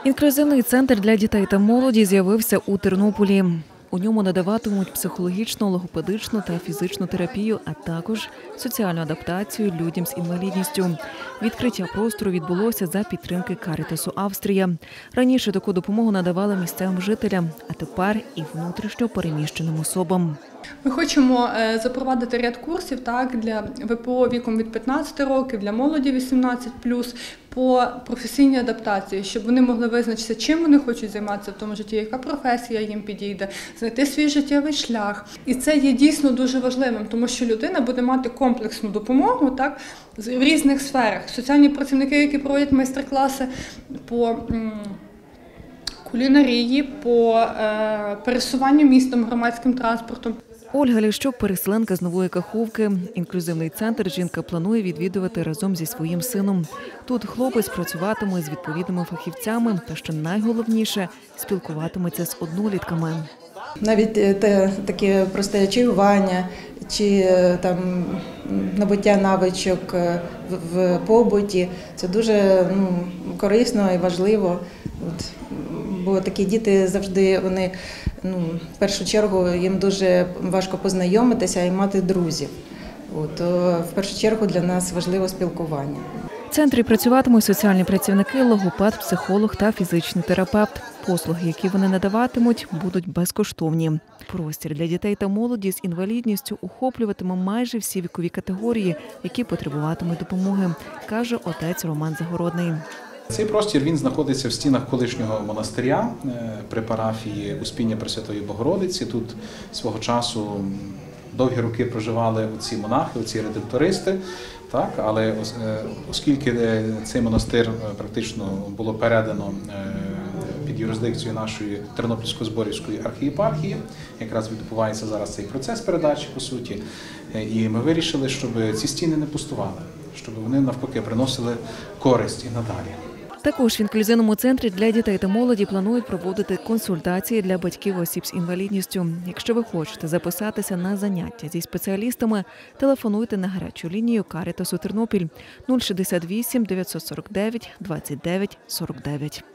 Інклюзивний центр для дітей та молоді з'явився у Тернополі. У ньому надаватимуть психологічну, логопедичну та фізичну терапію, а також соціальну адаптацію людям з інвалідністю. Відкриття простору відбулося за підтримки Карітасу Австрія. Раніше таку допомогу надавали місцевим жителям, а тепер і внутрішньо переміщеним особам. Ми хочемо запровадити ряд курсів для ВПО віком від 15 років, для молоді 18+, по професійній адаптації, щоб вони могли визначитися, чим вони хочуть займатися в тому житті, яка професія їм підійде, знайти свій життєвий шлях. І це є дійсно дуже важливим, тому що людина буде мати комплексну допомогу в різних сферах. Соціальні працівники, які проводять майстер-класи по кулінарії, по пересуванню містом, громадським транспортом. Ольга Ліщук – переселенка з Нової Каховки. Інклюзивний центр жінка планує відвідувати разом зі своїм сином. Тут хлопець працюватиме з відповідними фахівцями та, що найголовніше, спілкуватиметься з однолітками. Навіть таке просте чаювання чи набуття навичок в побуті – це дуже корисно і важливо. Бо такі діти завжди, в першу чергу, їм дуже важко познайомитися і мати друзів. В першу чергу для нас важливо спілкування. В центрі працюватимуть соціальні працівники, логопед, психолог та фізичний терапевт. Послуги, які вони надаватимуть, будуть безкоштовні. Простір для дітей та молоді з інвалідністю охоплюватиме майже всі вікові категорії, які потребуватимуть допомоги, каже отець Роман Загородний. Цей простір він знаходиться в стінах колишнього монастиря при парафії Успіння Пресвятої Богородиці. Тут свого часу довгі роки проживали оці монахи, оці редемтористи. Але оскільки цей монастир практично було передано під юрисдикцію нашої Тернопільсько-Зборівської архієпархії, якраз відбувається зараз цей процес передачі, по суті, і ми вирішили, щоб ці стіни не пустували, щоб вони навпаки приносили користь і надалі. Також в інклюзивному центрі для дітей та молоді планують проводити консультації для батьків осіб з інвалідністю. Якщо ви хочете записатися на заняття зі спеціалістами, телефонуйте на гарячу лінію Карітасу Тернопіль 068 949 29 49.